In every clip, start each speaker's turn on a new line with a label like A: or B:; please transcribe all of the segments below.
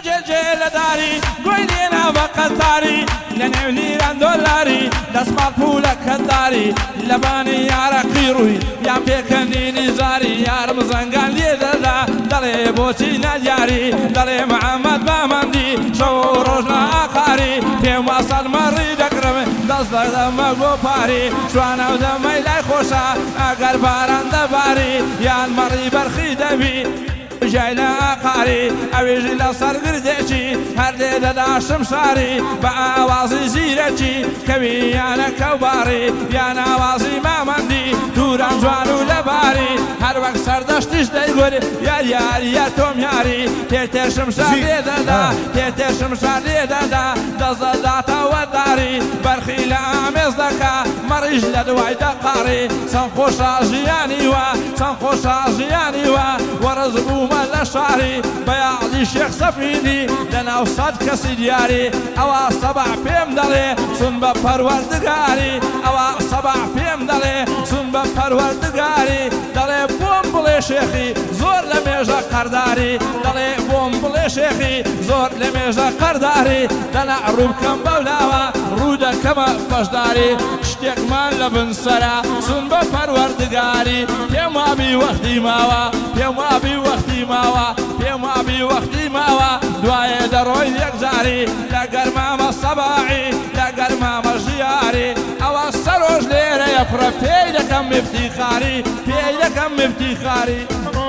A: جلجل داري قويلينا بقطاري لنعوني دولاري دسمات فولك الداري لباني يا رقيروي يا بيكني نزاري يا رمزان قال لي دلا دلي بوتي نجاري دلي محمد بامندي شو روجنا اخاري في وصل مري دكرم دزدك دم قوباري شوانا ودمي لاي خوشا اگر باران دباري يا المري برخي دبي جاينا قاري اويجي لصر قردشي هر ليلة داشم شاري بأوازي زيرتي كبي انا كوباري يا نوازي ما مندي دوران جوانو لباري هر وقت سردشتش دايقوري يا توم ياري تيتشم شاري دادا تيتشم شاري دادا دزداتا وداري برخي لامز دكا مريج لدواي دقاري سنخوشا جياني سنخوشا جياني ورزقو مال شعري بيعلي شيخ سفيني لنا وصاد كسي دياري أوا صبع فيم دلي سن بپروردگاري أوا صبع فيم دلي سن بپروردگاري دلي بوم بلي شيخي زور لميجا قرداري دلي بوم بلي شيخي زور لميجا قرداري دلع روب كم بولاوا رودا كما بجداري اشتيق من لبن سرا سن بپروردگاري يما بي وقتي ماوا يما بي وقتي ماوا يما بي وقتي ماوا دواي دروي يكزاري لا قرمام صباعي لا قرمام جياري او السروج ليرة يفرق في لكم افتخاري في لكم افتخاري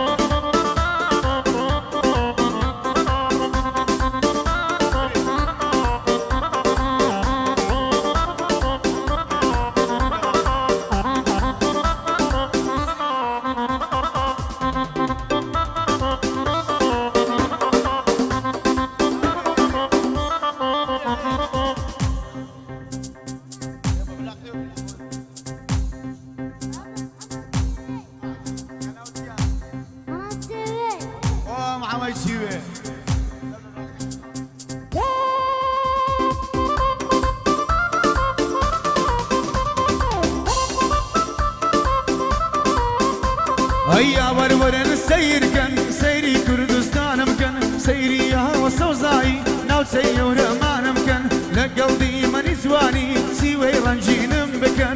B: هيا ورورن سير كان سيري كردستانم كان سيري يا وسوزاي ناو سيور مانم كان لقلبي من زواني سيوي رنجينم بكن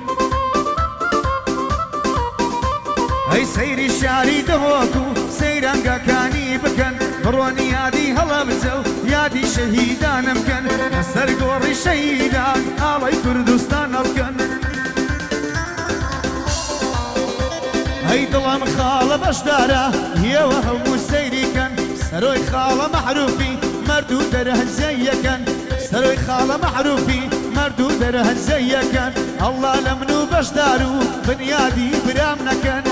B: هي سيري شاري دهوكو سيرانقا كاني بكن بروني يادي هلا بزو يادي شهيدانم كان نسر قوري شهيدان آلاي كردستان الكن هي دلم خالة بشدارة هي وهم سيري كان سروي خالة محروفي مردو درهن زي كان سروي خالة محروفي مردو درهن زي كان الله لمنو بشدارو بنيادي برامنا كان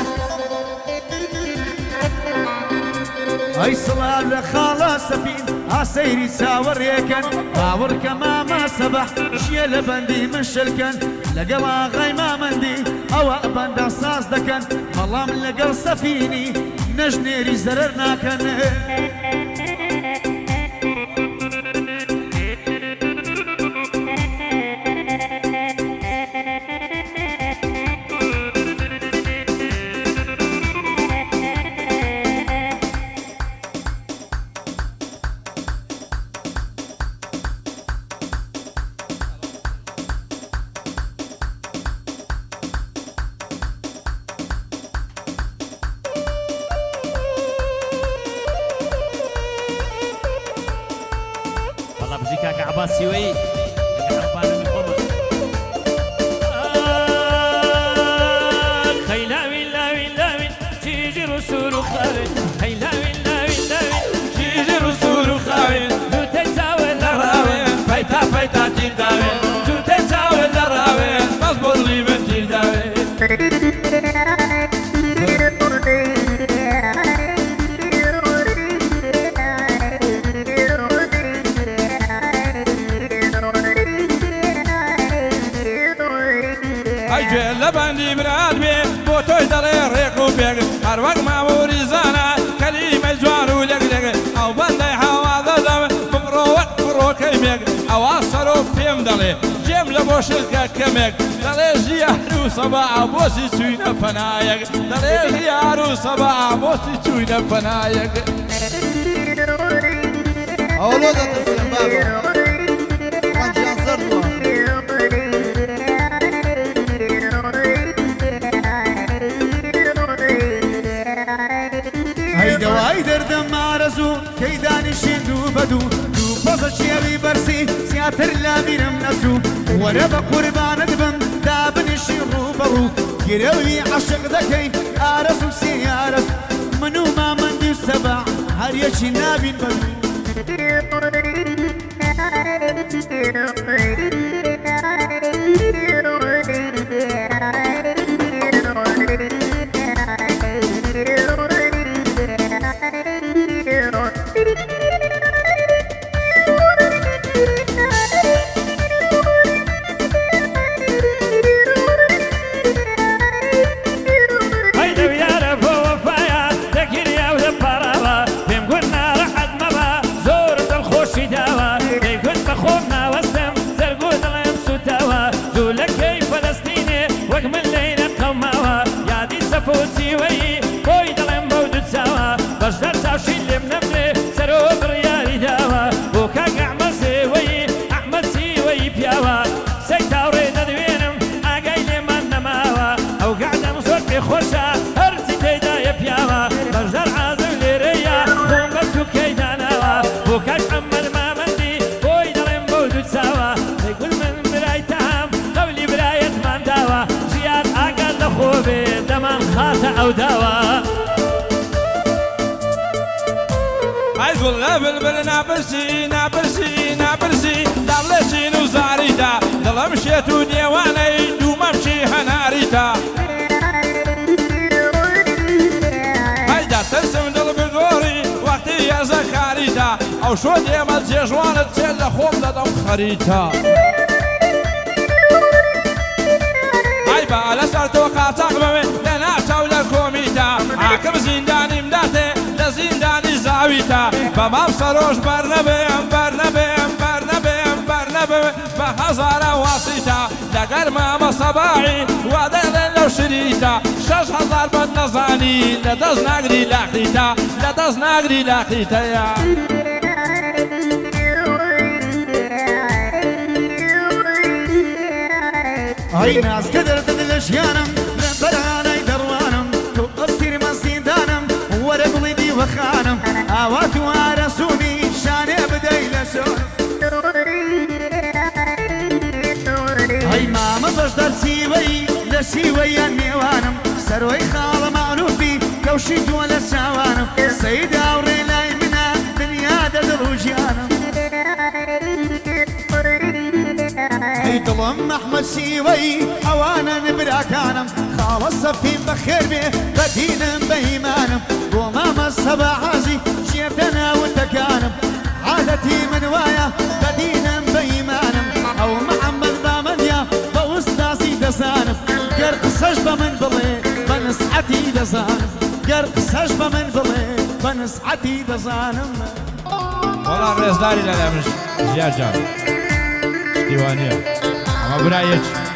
B: هي صلاة خالة سفين عسيري ساور يكن باور كما ما سبح شيل بندي من شلكن لقوا غيما مندي او بندا صاص دكن ملام لقل سفيني نجنيري زررنا كن
C: كاك عباس سوي خيلاوي لاوي لاوي تيجي رسول خاوي خيلاوي لاوي لاوي تيجي رسول خاوي تتساوي الراوي فايتا فايتا تيرداوي تتساوي الراوي مصبر لي بتيرداوي
A: لبندي مراد بي بوتوي دلي ريقو بيق هر وقت ما وريزانا كلمة جوان ولقلق او بندي حواضا دم بقرو وقت برو كيميق او اصرو فيم دلي جيم لبوشلك كميق دلي جيارو صباع بوسي تشوينا فنايق دلي جيارو صباع بوسي تشوينا فنايق
D: أولو ده تسلم بابا وانجان زردوا
B: هيدا وهيدا دردم عرزو كيدان الشندو بدو دو بوزا شيري برسي سياتر لا ميرم نسو وربا قربان دبم دابن الشيرو برو كيروي عشق دكين عرزو سيارس منو ما مندي السبع هل يشي نابين بدو
C: فوتي وي بوي دلم بود سوا بشدر تاشي لمنمني سرو برياري داوا وكا قعمل سوي احمد سوي بياوا سيتاوري ندوينم اقاي لمن نماوا او قاعدة مصوتي خوشا هرسي تيدا بياوا بشدر عازم ليريا قوم بسو كيداناوا وكا قعمل ما مندي بوي دلم بود سوا يقول من برايتهم قولي براية من داوا زياد اقل لخوبي دمان خاطئ أو دواء
A: عايز والله بلبل نابرسي نابرسي نابرسي دبلتي نوزاريتا دل مشيت وديواني دوما مشي هناريتا هيدا ترسم دل بغوري وقتي يا زخاريتا او شو ديما تجوان تسيل خوم دم خريتا هايبا على سرتو قاطع بمن لنا تولى كوميتا حاكم زنداني مداته لزنداني زاويتا بمام سروش برنبهم برنبهم برنبهم برنبهم بهزار واسيتا لقر ماما صباعي ودل لو شريتا 6000 بد نزاني لدز نقري لاخيتا لدز نقري لاخيتا يا
B: هاي ناس قدر تدلش يانم برهاني دروانم تقصير مسيدانم ورقلدي وخانم اوات وارسوني شاني بدي لشون هاي ماما بشدر سيوي لسيوي النيوانم سروي خال معروفي كوشيت ولا سوانم سيدة وريلاي منا دنيا دروجيانم ضلم احمد سيوي اوانا نبراكانم خالص في بخير بيه بدينا بيمانم وماما السبع عازي شيرتنا وتكانم عادتي من وايا بدينا بيمانم او محمد بامنيا بوسطاسي دسانم قرق سجبة من بلي بنسعتي دزانم قرق سجبة من بلي بنسعتي دزانم
A: والله الرئيس داري لا مش زياد جان ديوانية اما برايك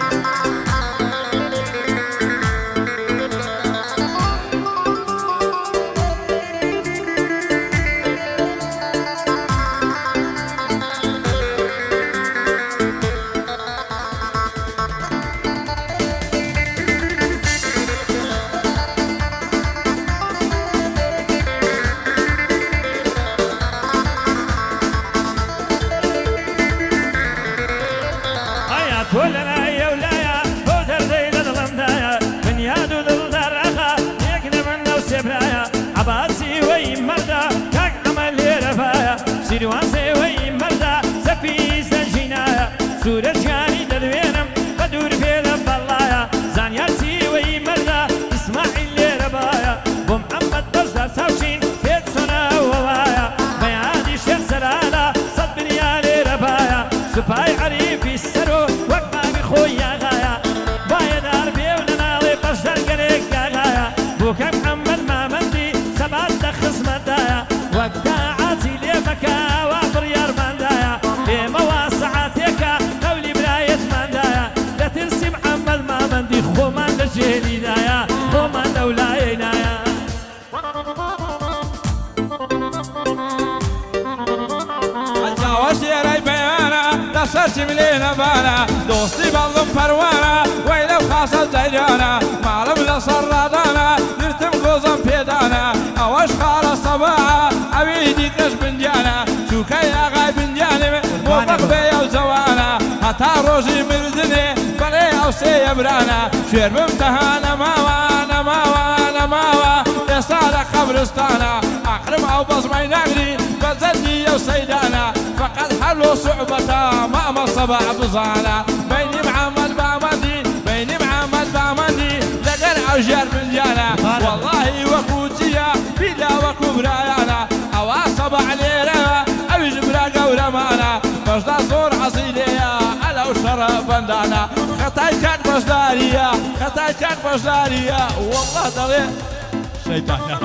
C: سيروان سوي مردا سفي سجينايا سورة جاني دلوينم بدور في لبلايا زانيار سوي مردا اسماعيل لربايا ومحمد بجدر سوشين بيت سنة ووايا بيادي شيخ سلالة صد بنيا لربايا سباي عريفي السرو وقما بخويا غايا بايا دار بيونا نالي بجدر قليق غايا بوكا محمد ما مندي سبات دخص مدايا وقتا عازي ليبكا وابريار مندايا إيما واسعاتيكا قولي براية مندايا لا تنسي محمد ما مندي خومان لجهلي دايا خومان دولاي نايا
A: سرتم لينا بانا دوستي بلضم فروانا ويلو خاصة زيدانا معلم لصرادانا نرتم قوزم بيدانا أوش خالص صباحا عبيدي كش بنجانا شوكي أغاي بنجاني موفق بيا وزوانا هتا روجي مردني بلي أو سيبرانا شير بمتهانا ماوانا ماوانا ماوا يصالح قبرستانا أقرم أو بصمي نغري بزدي وسيدانا فقد حلوا صعوبتا ما الصباح بزانا بيني محمد بامدي بيني محمد بامدي لقر عجر من جانا والله وكوتيا بلا وكبرايانا أو صباح ليرا أو جبرا قورا معنا بجدا صور عصيليا على وشرف بندانا خطاي كان بجداريا خطاي كان بجداريا والله دغير شيطانا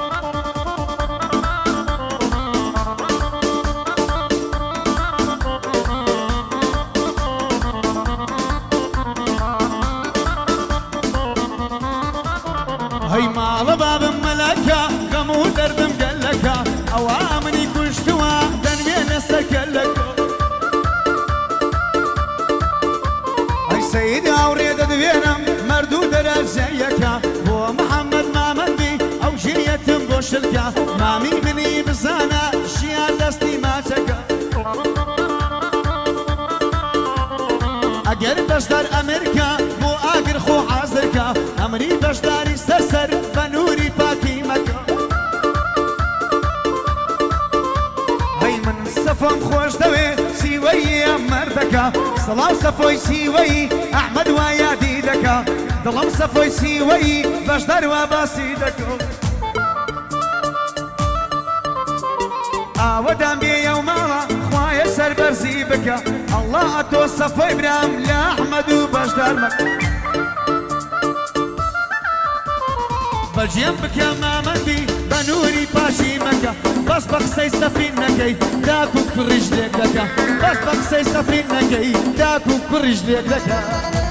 B: هي مال باب ملكا قمو دردم قلكا اوامني كشتوا تنبين السكلك هي سيدي اوريد دبينم مردود رزيكا هو محمد ما مندي او جريت بوشلكا مامي مني بزانا شيا دستي ما تكا اگر بشدار امريكا مو اگر خو حاضركا امري بشداري سرسر بنوري باكي مكا هاي من صفم خوش دوي سيوي مردكا صلاة صفوي سيوي احمد ويا ديدكا ظلم صفوي سيوي بشدار وباسيدكا ودام بي يوما خوايا سر برزي بكا الله اتوصف ابراهيم لا احمد وبشدار مكا بجنبك يا مامتي بنوري باشي مكا بس بقسي سفينكي داكو كل رجلك لكا بس بقسي سفينكي داكو كل رجلك لكا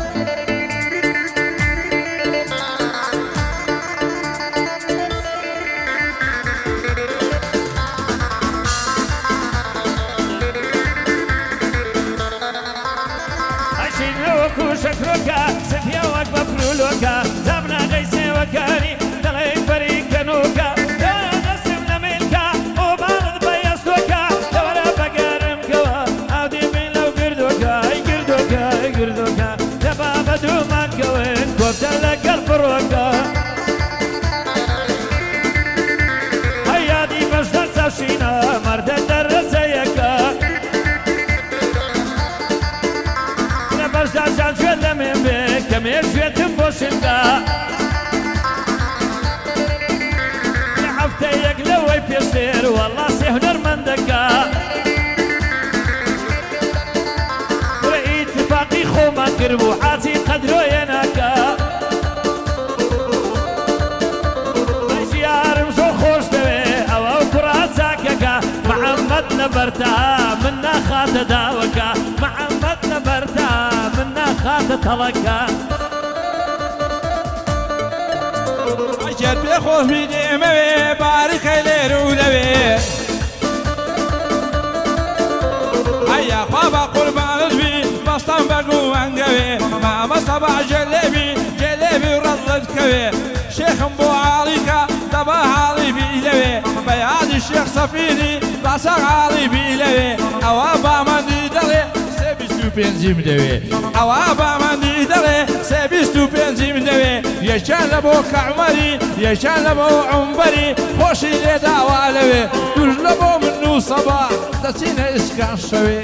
C: شكرك سفيا وقف بفرولوكا زمنا غيسي وكاري دلي فريق نوكا يا نسم لملكا وبارد بيسوكا دورا بقارم كوا عودي من لو قردوكا قردوكا قردوكا دبابا دوما كوين كوبتا لك الفروكا هيا دي مجدر سوشينا مرد الدرسيكا جان شوية من بيك كمير شوية بوشندا لحفتيك لوي بيصير والله سيهنر من دكا رأي اتفاقي خو ما قربو حاسي قدرو يناكا بشيار مشو خوش دوي او كرات ساككا محمد نبرتا منا خات داوكا محمد نبرتا منا خات طلقا
A: عشر بخوف بيدي موي بارك لير ولوي هيا خوابا قربان رجبي بسطن بقو انقوي ماما صباح جلبي جلبي ورضت كوي شيخ ابو عليكا دبا علي بيلوي بياد الشيخ صفيني راسا علي بيلوي اوابا مندي دلي سبستو بنزيم دوي اوابا مندي دلي سبستو بنزيم دوي يشان لبو كعمري يشان لبو عمبري خوشي لي دعوالوي تجلبو منو صباح تسينا اسكان شوي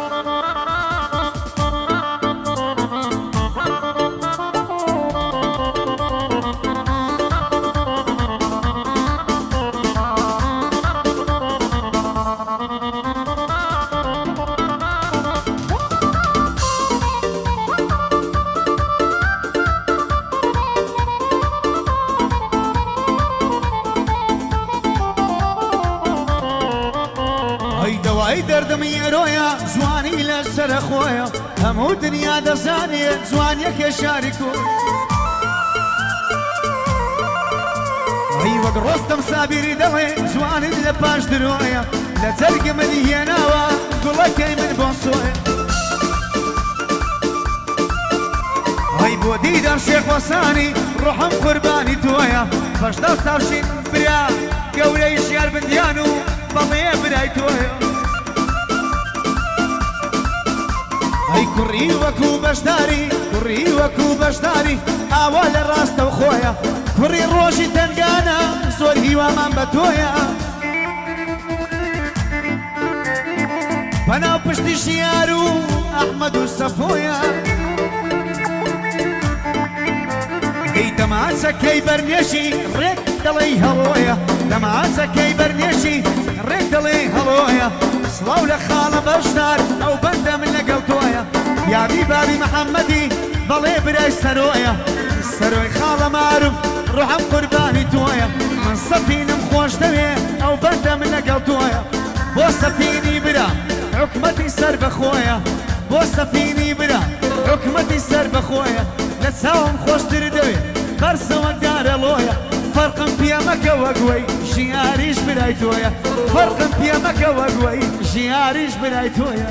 B: دواي دردم يرويا زواني لسر خويا همو دنيا دزاني زوانيك يشاركو هي وقت رستم سابيري دوي زواني لباش درويا لا ترقم ديانا قولك من بونسوي خۆسانی ڕۆحم قوربانی تۆیە بەشدە ساوشین برا گەورەی ژیار بندیان و بەڵێ برای تۆیە ئەی کوڕی وەکو بەشداری کوڕی وەکو بەشداری ئاوا لە ڕاستە و خۆیە کوڕی ڕۆژی تەنگانە زۆر هیوامان بە تۆیە بەناو پشتی ژیار و ئەحمەد و سەفۆیە ئەی دەماچەکەی بەرنێشی ڕێک دەڵێی هەڵۆیە دەماچەکەی بەرنێشی ڕێک دەڵێی هەڵۆیە سڵاو لە خاڵە بەشدار ئەو بەندە من لەگەڵ تۆیە یابی بابی محەممەدی بەڵێ برای سەرۆیە سەرۆی خاڵە معروف ڕۆحەم قوربانی تۆیە من سەفینم خۆش دەوێ ئەو بەندە من لەگەڵ تۆیە بۆ سەفینی برا حکومەتی سەر بەخۆیە بۆ سەفینی برا حکومەتی سەر بەخۆیە لە چاوم خۆشتر دەوێ بەرسەوە دارەڵۆیە فەرقم پێمەکە وەگوەی ژیاریش برای تۆیە فەرقم پێمەکە وەگوەی ژیاریش برای تۆیە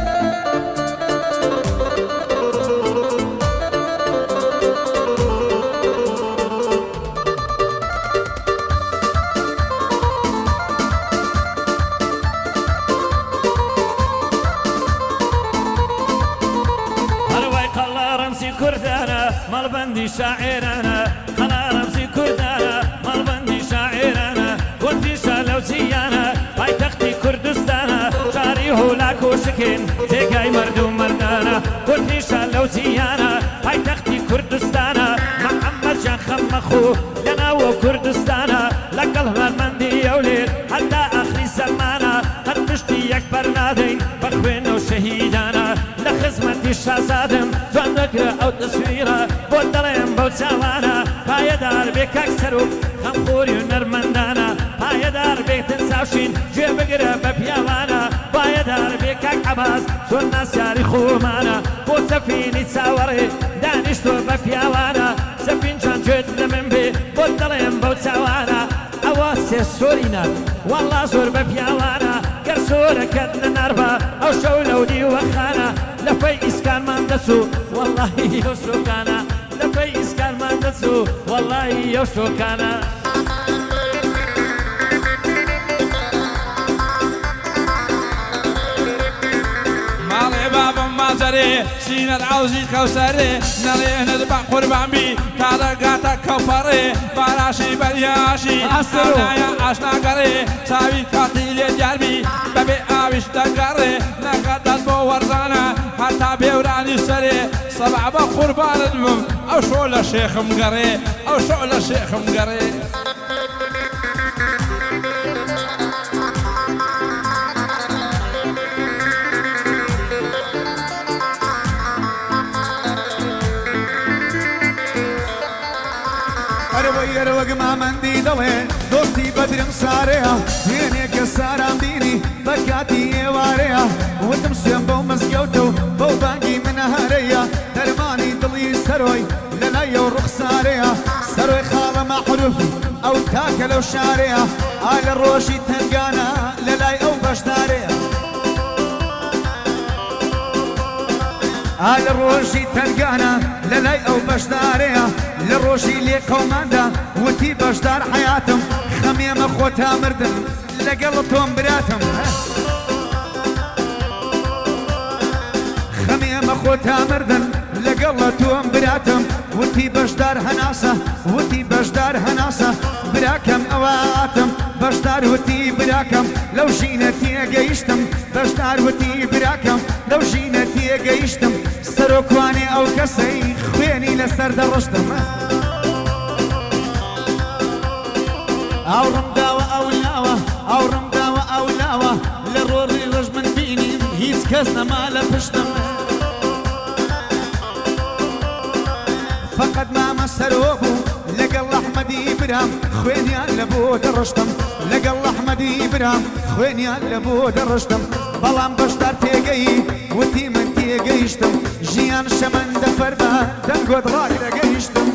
C: مەڵبەندی شاعێرانە قەڵا ڕەمزی کوردانە مەڵبەندی شاعێرانە گوتیشە لەو چیانە پایتەختی کوردستانە شاری هولاک و شکێن جێگای مەرد و مەردانە گوتیشە لەو چیانە پایتەختی کوردستانە محەممەدجان خەممەخوو لەناوە کوردستانە لەگەڵ هەنەرمەندی ئەو لێر هەتا ئاخری زەمانە هەر پشتی یەک بەرنادەین بە خوێنە و شەهیدانە لە خزمەتی شازادم جوان دەکرە ئەو تەسویرە بۆ دەڵێم بەو چاوانە پایەدار بێ کاک سەرۆک خەمخۆری و نەرمەندانە پایەدار بێتن چاوشین گوێ بگرە بە پیاوانە پایەدار بێ کاک عەباس چۆن ناسیاری خۆمانە بۆ سەفینی چاوەڕێ دانیشتۆ بە پیاوانە سەفین چۆن گوێت لە من بێ بۆ دەڵێم بەو چاوانە ئەوە سێ سۆری نار وەڵا زۆر بە پیاوانە گەر سۆرەکەت لە ناربە ئەو شەو لەو دیوەخانە لەپەی ئیسکانمان دەچوو وەڵڵاهی ئەو شۆکانە لەپەی ئیسکانمان دەچوو وەڵڵاهی ئەو شۆکانە
A: ماڵێ بابم مازەرێ سینەت عەوزی کەوسەرێ نەڵێنت بە قوربانبی تا دەگاتە کەوپەڕێ باراشی بەریاشی ئەسەرایە ئاشناگەڕێ چاوی کاتی لێ دیاربی بەبێ ئاویش دەگەڕێ نەکات دەست بۆ وەرزانە هەتا بێورانی سەرێ سەبع بە قوربانت بم ئەو شۆ لە شێخم گەڕێ ئەو شۆ لە شێخم گەڕێ
B: وەک مامەندی دەڵێ دۆستی بەدرم سارەیە هێنێکە سارام بینی بە کاتی ئێوارەیە وتم سوێن بەو مزگەوتە و بەو بانگی منەهارەیە دەرمانی دڵی سەرۆی لە لای ئەو ڕوخسارەیە سەرۆی خاڵە مەحروفی ئەو تاکە لەو شارەیە ئا لە ڕۆژی تەنگانە لە لای ئەو بەشدارەیە ئا لە ڕۆژی تەنگانە لە لای ئەو بەشدارەیە لە ڕۆژی لێ قەوماندا وتی بەشدار حەیاتم خەمێمە خۆتا مردم لەگەڵ تۆم براتم خەمێمە خۆتا مردم لەگەڵ تۆم براتم وتی بەشدار هەناسە وتی بەشدار هەناسە براکەم ئەواتم بەشدار وتی براکەم لەو ژینە تێگەیشتم بەشدار وتی براکەم لەو ژینە تێگەیشتم سەرۆکوانێ ئەو کەسەی خوێنی لەسەر دەڕشتم ئاوڕم داوە ئەو لاوە ئاوڕم داوە ئەو لاوە لە ڕۆڕی ڕژ من بینیم هیچ کەس نەما لە پشتم فقط مامە سەرۆک بوو لەگەڵ ئەحمەدی برام خوێنیان لە بۆ دەڕشتم لەگەڵ ئەحمەدی برام خوێنیان لە بۆ دەڕشتم بەڵام بەشدار تێگەی وتی من تێگەیشتم ژیان شەمەندە فەرمە دەنگۆت ڕای دەگەیشتم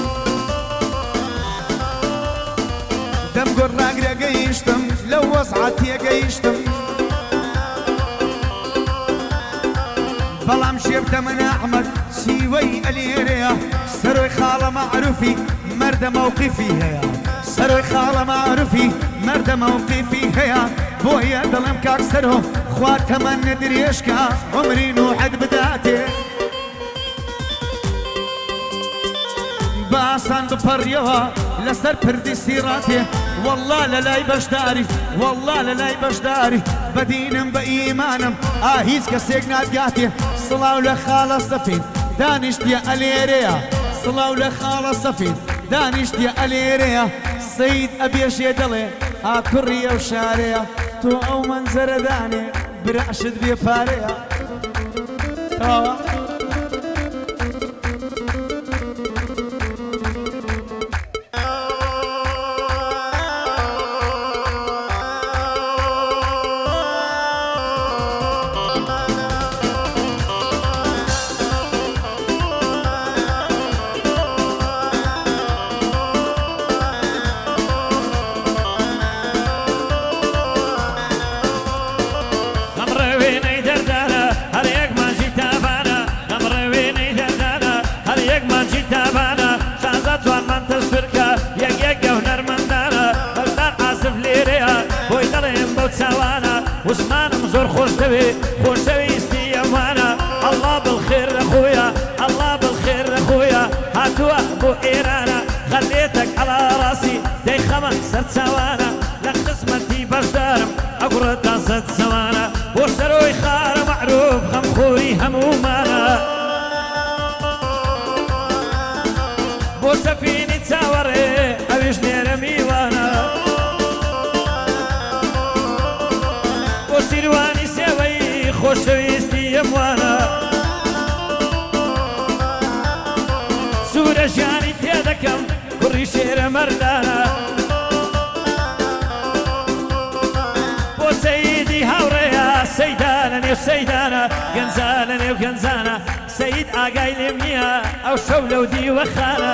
B: دەمگۆت ڕاگرەگەیشتم لەو وەسعە تێگەیشتم بەڵام شێبتە من ئەحمەد سیوەی ئەلێرەیە سروي خالة معروفي مرد موقفي هيا سروي خالة معروفي مرد موقفي هيا بويا دلم كاك سرو خوات كمان ندري اشكا عمري نوحد بداتي باسان بپڕیەوە لەسەر پردی سیڕاتێ والله لەلای بەشداری والله لەلای بەشداری بەدینم بە ئیمانم هیچ کەسێک ناتگاتێ سڵاو لە خاڵە سەفید دانیشتیە ئەلێرەیە سڵاو لە خاڵە سەفید دانیشتیە ئەلێرەیە سەید ئەبێژێ دەڵێ کوڕی ئەو شارەیە تۆ ئەو مەنزەرەدانێ براشت بێ پارەیە
C: وسمانم زۆر خۆش دەوێ خۆشەویستی ئەوانە ئەڵڵا بڵخێر لە خۆیە ئەڵڵا بڵخێر لە خۆیە هاتووە بۆ ئێرانە خەلێتەک ئەڵا ڕاستی دەی خەمە سەر چاوانە لە قسمەتی بەشدارم ئەگوڕە تا سەد چەوانە بۆ سەرۆی خارە مەعروف خەمخۆری هەموومانە بۆ سەفینی چاوەڕێ ئەویش لێرە میوانە سیروانی سێوەی خۆشەویستی ئەموانە سوورە ژیانی تێدەکەم کوڕی شێرە مەردانە بۆ سەیدی هاوڕێیە سەیدانە نێو سەیدانە گەنجانە نێو گەنجانە سەید ئاگای لێم نییە ئەو شەو لەو دیوەخانە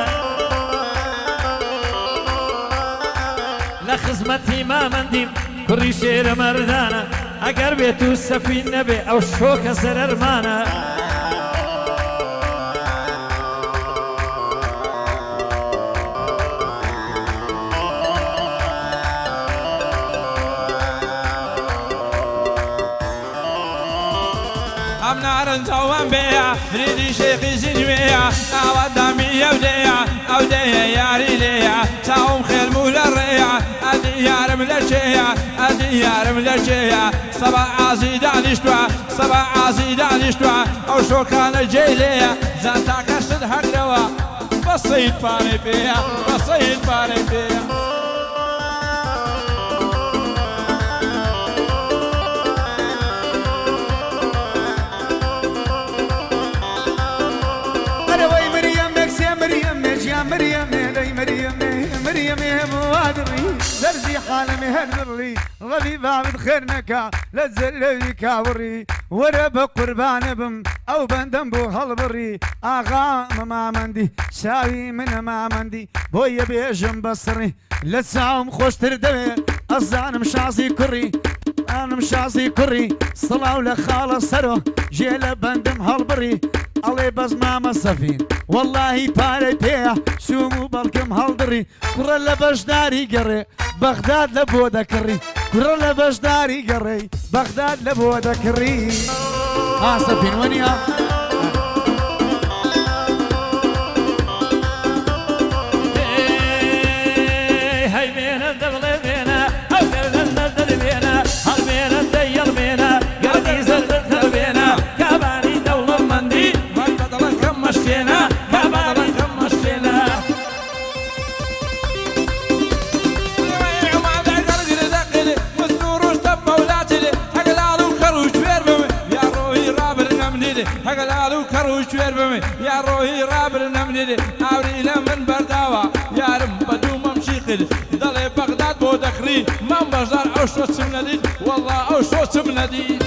C: لە خزمەتی مامەندیم کوڕی شێرە مەردانە ئەگەر بێت و سەفین نەبێ ئەو شۆکە سەرەرمانە
A: ئەم نارنجەوەم بێە فریدی شێخی زیجوێیە ئاوەدامی ئەودەیە ئەودەیە یاری لێیە چاوم خێلم و لە ڕێیە ئەدی یارم لە چێیە ئەدی یارم لە چێیە سەبا ئازی دانیشتووە سەبا ئازی دانیشتووە ئەو شۆکانە جێی لێیە جان تاکەشت هەرەوە بە سەید پارەی پێیە بە سەید پارەی پێیە
B: مريم موادري درزي حالمي هالبري غبي بابد خير نكا لتزلي كاوري ورا بقربان بم او بندم بو هالبري اغا ما مندي شاوي من ما مندي بويا بيجم بصري لتساوم خوش تردوي الزانم شازي كري انا مشازي كري صلاو لخالة سرو جيل بندم هالبري علي بس ماما سفين والله باري بيه شومو بالكم هالدري كرة لبشداري قري بغداد لبودا كري كرة لبشداري قري بغداد لبودا كري سفين ونيا
C: هاي بينا دبل بينا او بينا دبل بينا هل بينا ديال بينا قلبي زلت بينا كاباني دولة مندي مشينا كاباني كم مشينا
A: وما ذكر دقلي مستور طب مولاتي هقلالو كروش بيربم يا روحي رابر نمدي هقلالو كروش بيربم يا روحي رابر نمدي اوري لمن برداوا يا رب بدو ممشي قل ضل بغداد بودكري من بجار او شو سمندي والله او شو سمندي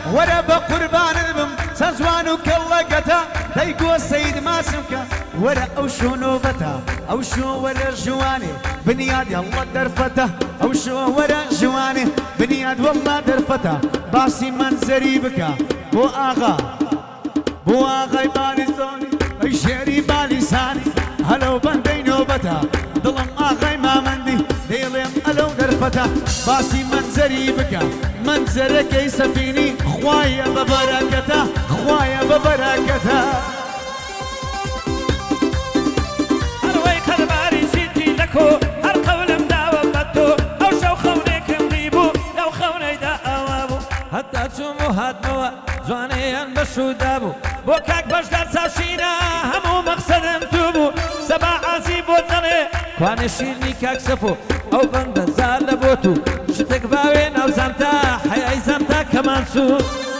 B: ورا بقربان البم سزوانو كلاقتا دايقو السيد ماسمكا ورا او شو نوبتا او شو ورا جواني بنياد يلا درفتا او شو ورا جواني بنياد والله درفتا باسي منزري بكا بو اغا بالي زوني الشعري بالي ساني هلو بندي نوبتا ظلم اغاي ما مندي ديلم الو درفتا باسي منزري بكا منزرك يسفيني خوايا ببركته خوايا ببركته
C: هروي خرباري سيدي لكو هر قولم داوة بدو او شو خونيك نضيبو لو خوني دا اوابو حتى تسومو هاتنوا زوانيان بشو دابو بوكاك بشدار ساشينا همو مقصدم توبو سبا عزيب وطني كواني شيرني كاك سفو او بند زار لبوتو شتك باوين او زمتا حياي زمتا كمان سو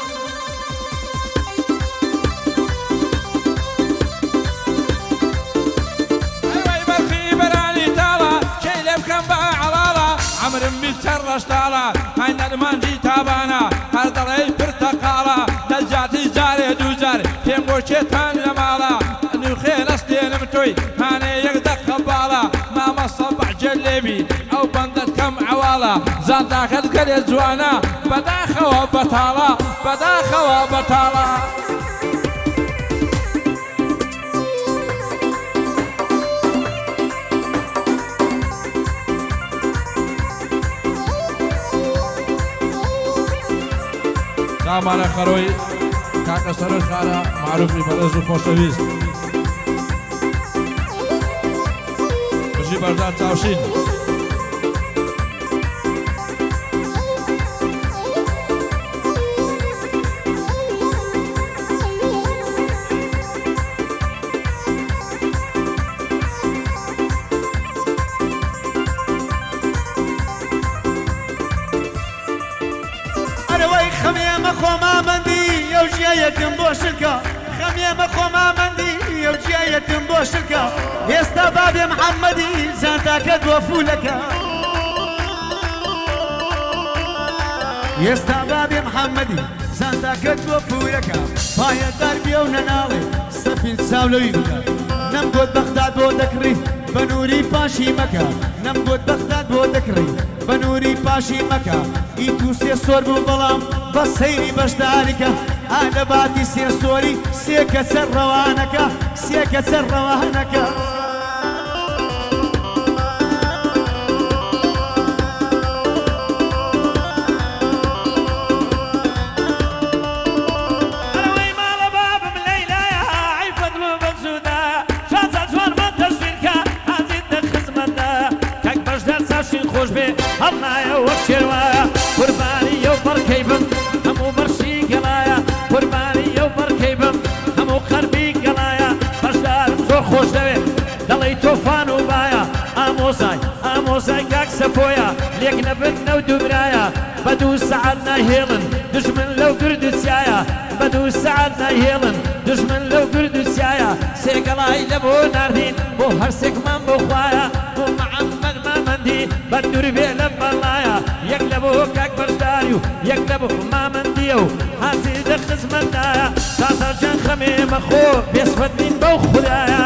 A: عمرم بيتشرش تالا هاي نرمانجي تابانا هردلي برتقالا دجاتي جاري دوزاري كيم بوشيتان لمالا نوخي لستين متوي هاني يقدق قبالا ما مصبع جلبي او بندت كم عوالا زاداك القلي زوانا بداخة وبطالا بداخة وبطالا سامان خروي كاكا سر الخارة معروف لفرز وخوشويست بجي بردار تاوشين
B: خۆما مندی ئەو ژیایەتم بۆ شلکە خەمیێمە خۆما مندی ئەو ژیایەتم بۆ شلکە ئێستا بابێ محەممەدی زانتاکە بۆ فولەکە ئێستا بابێ محەممەدی زانتاکەت بۆ فولەکە پایەدار بێ و نەناڵێ سەفین چاولەوی بکە نەمگوت بەغداد بۆ دەکڕی بە نووری پاشی مەکە نەمگوت بەغداد بۆ دەکڕی بە نووری پاشی مەکە ئیتو سێ سۆر بوو بەڵام بە سەیری بەشداریکە ئالە باتی سێ سۆری سێکە چەر ڕەوانەکە سێکە چەر ڕەوانەکە
C: هەڵنایە وەک شێوایە قوربانی ئەو بەڕکەی بم هەموو بەرشی گەڵایە قوربانی ئەو بەڕکەی بم هەموو قەربی گەڵایە بەشدارم زۆر خۆش دەوێت دەڵێی تۆفان و بایە ئامۆزای گاک سەپۆیە لێک نەبن نەو دوورایە بە دوو سەعات ناهێڵن دژمن لەو گردوسیایە بە دوو سەعات ناهێڵن دژمن لەو گردوسیایە سێگەڵای لە بۆ ناردین بۆ هەرسێکمان بۆ خوایە بۆ محەممەد مامەندی بەدوور بێ لە بەڵایە یەک لە بۆ کاک بەشداری و یەک لە بۆ مامەندیە و حازر دە خزمەتدایە ساسەرجان خەمێمە خۆ بێسفەت نین بەو خودایە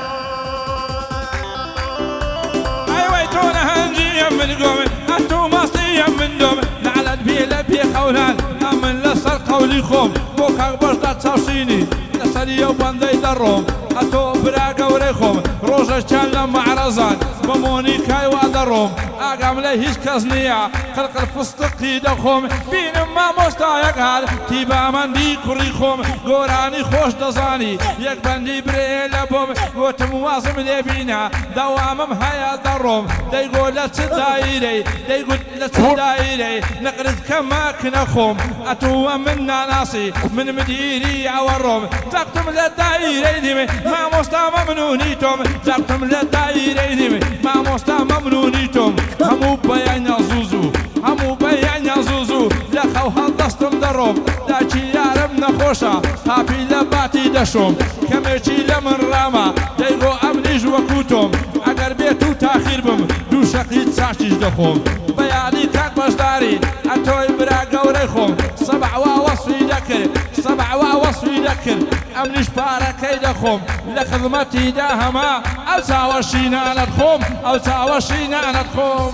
A: ئەیوەی تۆ نەهەنجیە من گۆمن ئەتۆ ماستیە من دۆمن نعلەت بێ لە پێ قەولان ئەمن لەسەر قەولی خۆم بۆ کاک بەشدار چاوشینی لەسەری ئەو بەندەی دەڕۆم ئەتۆ برا گەورەی خۆم ڕۆژەشان لە مەعرەزان بە مۆنیکای وا دەڕۆم ئاگام لە هیچ کەس نییە قرقر فستقی دەخۆم بینم مامۆستایەک هات تیبامەندی کوڕی خۆم گۆرانی خۆش دەزانی یەک بەندی برێ لە بۆم گوتم وازم لێ بینە دەوامم هەیە دەڕۆم دەیگۆ لە چ دایرەی دەیگوت لە چ دایرەی نەقرت کە ماکنە خۆم ئەتووە من ناناسی من مدیری ئەوەڕۆم جەقتم لە دایرەی دیمێ مامۆستا مەمنونی تۆم جەقتم لە دایرەی دیمێ مامۆستا مەمنونی تۆم هەموو بەیانە زوزوو هەموو بەیانە زوزوو لە خەو هەڵدەستم دەڕۆم داچی یارم نەخۆشە تاپی لە باتی دەشۆم کەمێکی لە من ڕامە دەیگۆ ئەمنیش وەکو تۆم ئەگەر بێت و تاخیر بم دوو شەقی چاشیش دەخۆم بەیانی کاک بەشداری ئەتۆی برا گەورەی خۆم سەبع وا وەسفی دەکرد سەبع وا وەسفی دەکرد ئەمنیش پارەکەی دەخۆم لە خزمەتیدا هەما ئەو چاوەشی نانەت خۆم ئەو چاوەشی نانەت خۆم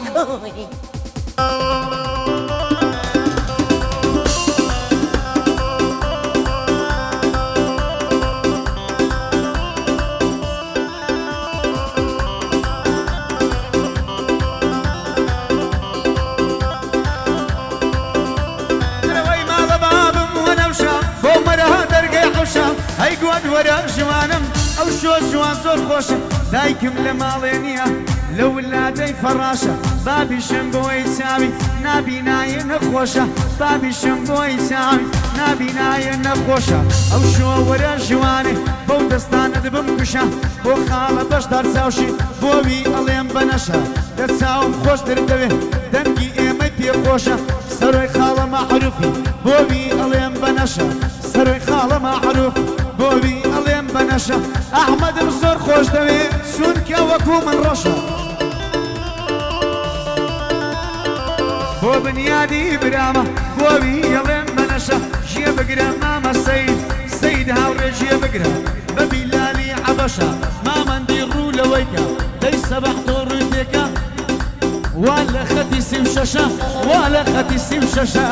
B: هەی گواد وەرە ژوانم ئەو شۆ جوان زۆر خۆشە دایکم لە ماڵێ نییە لە ولادەی فەڕاشە بابیشم بۆی چاوی نابینایە نەخۆشە بابیشم بۆی چاوی نابینایە نەخۆشە ئەو شۆ وەرە ژوانێ بەو دەستانت بمکوشە بۆ خاڵە بەشدار چاوشی بۆوی ئەڵێم بەنەشە دەچاوم خۆش دەردەوێ دەنگی ئێمە پێخۆشە سەرۆی خاڵە مەعروفی بۆوی ئەڵێم بەنەشە سەرۆی خاڵە مەعروف بۆوی ئەڵێم بەنەشە ئەحمەدم زۆر خۆش دەوێ چونکە وەکو من ڕۆشە بۆ بنیادی برامە بۆوی ئەڵێم بەنەشە ژێ بگرە مامە سەید هاوڕێ ژێ بگرە بە بیلالی عەبەشە مامەندی ڕوو لەوەیکە دەی سەبەح تۆ ڕووی تێکە وا لە خەتی سی و شەشە وا لە خەتی سی و شەشە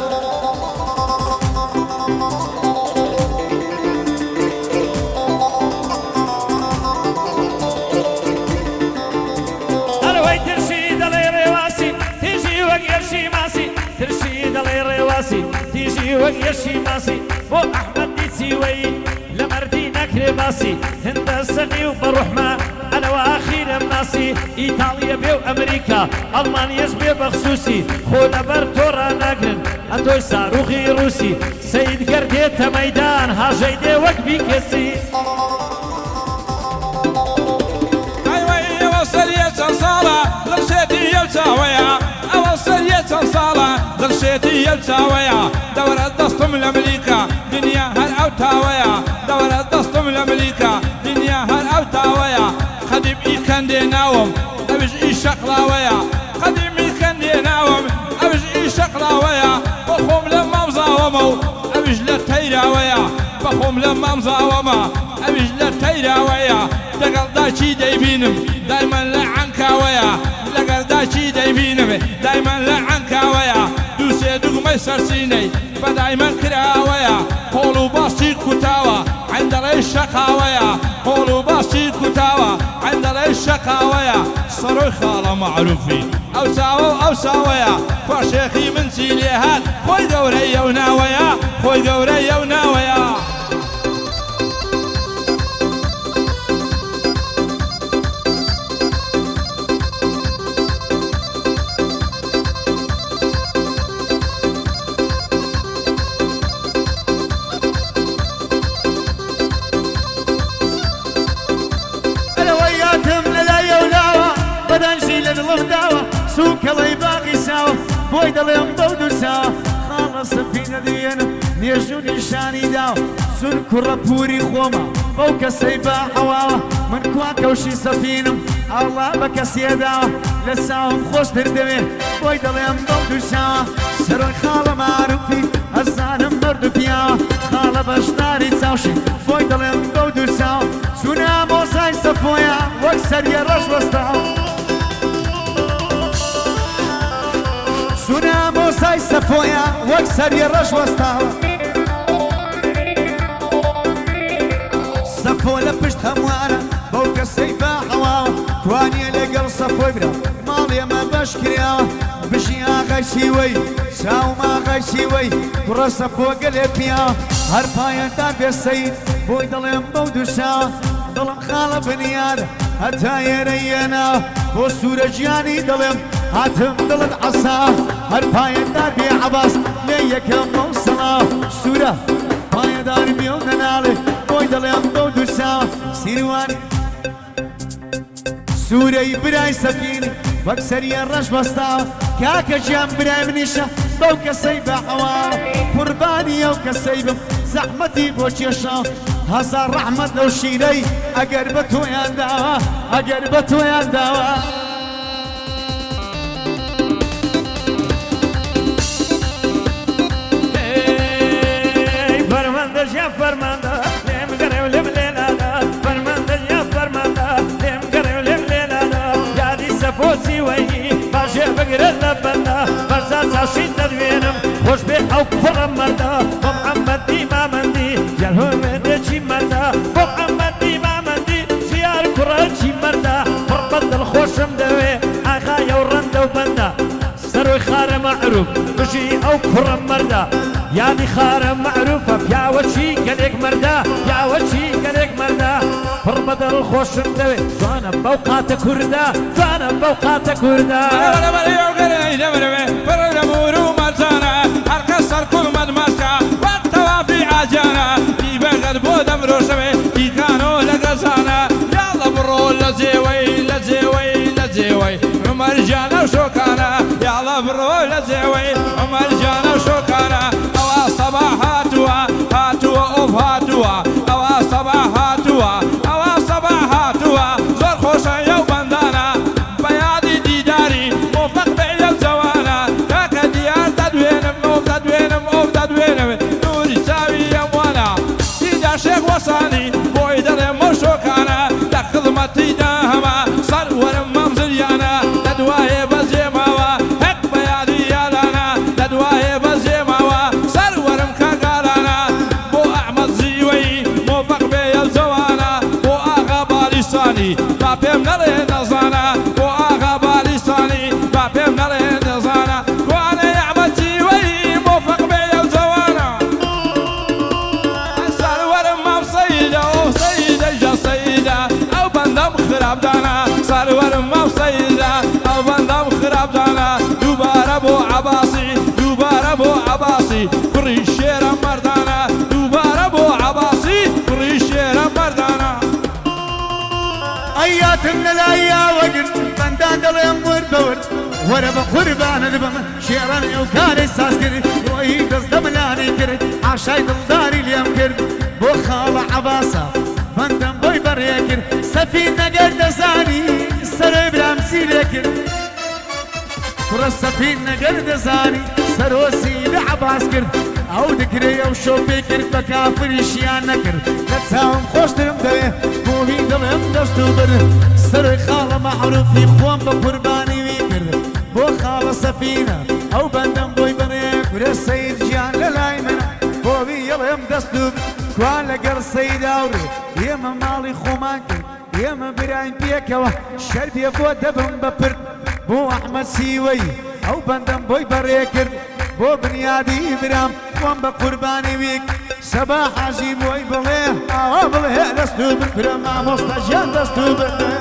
C: تيجي وقيرشي ماسي بو أحمد نسيوي لمردي نكري ماسي هند السمي وبروح ما أنا وأخير ماسي إيطاليا بيو أمريكا ألمانيا بيو بخصوصي خونا برتورا ناقرن أنتوي صاروخي روسي سيد قرديت ميدان هاجي دي وقبي كسي
A: أيوة وصلية صالة لرشيتي يلتاويا أوصلية صالة لرشيتي يلتاويا دورة دستم لأمريكا دنيا هل أوتاويا دورة دستم لأمريكا دنيا هل أوتاويا خديم إيكان دي ناوم أبج إي شقلاويا خديم إيكان دي ناوم أبج إي شقلاويا بخوم لما مزاومو أبج لتيراويا بخوم لما مزاوما أبج لتيراويا دقل داچی دەیبینم دایمەن لە عنکاوەیە لەگەر داچی دەیبینم دایمەن لە عنکاوەیە دووسێ دوگمەی سەرچینەی بەدایمەن کراوەیە قۆڵ و باسی کوتاوە عەندەڵەی شەقاوەیە قۆڵ و باسی کوتاوە عەندەڵەی شەقاوەیە سەرۆی خاڵە مەعروفی ئەو چاوە و ئەو ساوەیە پاشێخی من چی لێ هات خۆی گەورەی ئەو ناوەیە خۆی گەورەی ئەو ناوەیە سوکەڵی باقی ساوە بۆی دەڵێم بەو دووساوە خاڵە سەفینە دێنم نێژوو نیشانی داوە سون کوڕە پووری خۆمە بەو کەسەی با حەواوە من کوا کەوشی سەفینم ئاڵا بە کەسێ داوە لە ساوم خۆش دەردەوێ بۆی دەڵێم بەو دووساوە سەرۆی خاڵە مەعروفی ئەزانم مەرد و پیاوە خاڵە بەشداری چاوشی بۆی دەڵێم بەو دووساوە چونە مۆزای سەفۆیە وەک سەریە ڕەش بەستاوە سونا موسای سەفۆیە وەک سەری ڕەش وەستاوە سەفۆ لە پشت هەموارە بەو کەسەی با حەواوە توانیە لەگەڵ سەفۆی برا ماڵی ئەمە بەش کراوە بژی ئاغای سیوەی چاوم ئاغای سیوەی کوڕە سەفۆ گەلێ پیاوە هەر پایەندار بێ سەید بۆی دەڵێم بەو دووساوە دڵم خاڵە بنیادە هەتا ئێرە یێناوە بۆ سوورە گیانی دەڵێم هاتم دڵت عەسا هەر پایەندار بێ عەباس لێ یەکەم مەوسڵا سوورە پایەندار بێ و نەناڵێ بۆی دەڵێم بەو دووساوە سیروانی سوورەی برای سەفینی وەک سەریە ڕەش بەستاوە کاکە گیان برای منیشە بەو کەسەی بە حەواوە قوربانی ئەو کەسەی بم زەحمەتی بۆ کێشاوە هەزار ڕەحمەت لەو شیرەی ئەگەر بە تۆیان داوە ئەگەر بە تۆیان داوە
C: لبنا برزاز عشيد ندوينم خوش بي او كفر مردا محمد دي ما مندي جلهم دي مردا محمد دي ما مندي زيار كرالشي مردا فربد الخوشم دوي اخا يورن دو بندا سروي خار معروف بشي او كفر مردا يعني خار معروفة يا وشي قالك مردا يا وشي قالك مردا فربد الخوشم دوي زانا بوقات كردا زانا بوقات كردا
A: جانا في بغد بودم روشمي في كانوا لقزانا يلا برو لزيوي لزيوي لزيوي عمر جانا وشوكانا يلا برو لزيوي عمر جانا وشوكانا أوا صباح هاتوا هاتوا أوف هاتوا أوا صباح هاتوا أوا صباح هاتوا زور خوشا يو بندانا بيادي ديداري موفق بعيد الزوانا كاكا ديار تدوينم أوف تدوينم أوف تدوينم شيخ وصاني بويدر مرشوكانا لخدمتي داهما صار ورم ممزريانا لدواي بزيماوا هك بيادي يالانا لدواي بزيماوا صار ورم كاغالانا بو احمد زيوي موفق بي الزوانا بو اغا باليساني بابيم نري نزانا بو اغا باليساني بابيم نري نزانا وانا يا احمد زيوي موفق بي الزوانا أو بندم خراب دانا صار ورم صيدا أو بندم خراب دانا دوباره بو عباسي دوباره بو عباسي كري شير مردانا دوباره بو عباسي كري شير مردانا
B: ايات من الايا وقت بندان دلم ورد ورا بقربان دبم شيران وكان اساس كرد روحي قصدم لاني كرد عشاي دلداري اليوم كرد بو خال عباسه بندم بوي بريكر سفينة قرد زاني سر برامسي لكر كرة السفينة قرد زاني سروسي لعباس كرد او دكري او شوبي كرد بكافر اشيان نكر لتساهم خوش درم دوي بوهي دلم دستو بر سر خالة معروفي خوان بقرباني ويكر بو خالة سفينة او بندم بوي بريكر السيد جان للاي من بوهي يلم دستو كوان لقر سيد اوري يما مالي خومان كرد يما براين بيكوا شربي بو دبم ببرد بو احمد سيوي او بندم بوي بريكر بو بنيادي برام وان بقرباني ويك صباح عزيب بوي بليه او بليه دستو بكرم مع مستجان دستو بليه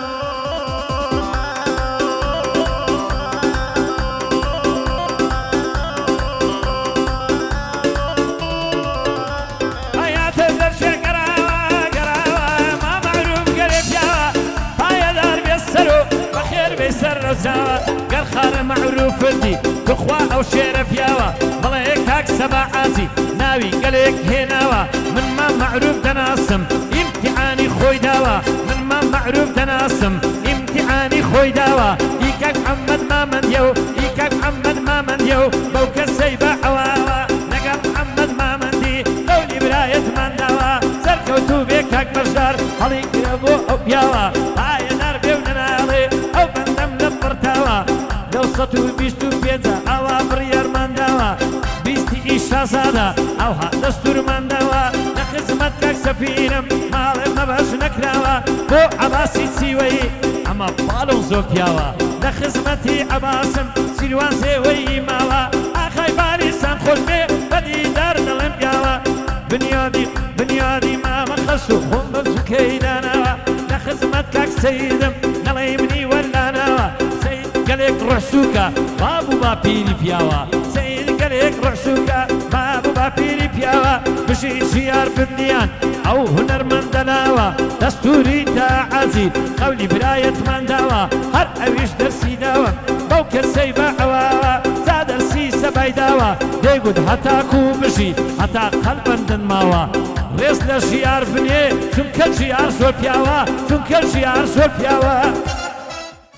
C: قال خار معروف دي تخوا او شرف ياوا ملايك هاك سبع عازي ناوي قالك هناوا من ما معروف تناسم امتحاني خوي داوا من ما معروف تناسم امتحاني خوي داوا ايكاك محمد ما من يو ايكاك محمد ما من يو بوك السيبة عواوا نقال محمد ما من دي قولي براية من داوا سركوتو بيك هاك مجدار هلي قربو او بياوا هاي نار بيونا نالي او بندم لبرتاوا لو سطو بيستو بيزا او بريار من داوا بيستي ايشا زادا او ها دستور من داوا نخزمتك سفينم مالي مباش نكراوا بو عباسي سيوي اما بالو زوبياوا نخزمتي عباسم سيروان سيوي ماوا اخاي باريسان خلمي بدي دار دلم بياوا بنيادي ما مخصو هم بزوكي داناوا نخزمتك سيدم نلاي مني ولا ناوا سيد قالك روح سوكا بابو بابيري بياوا سيد قالك روح سوكا بابو بابيري بياوا بشي زيار بنديان او هنر من دناوا دستوري تا عزيز قولي براية من داوا هر اويش درسي داوا بوكر سيبا عواوا تا درسي سباي داوا ديقود حتا كو بشي حتا قلبا دن ماوا ريس لشيار بنيه چونکە ژیار زۆر پیاوە چونکە ژیار زۆر پیاوە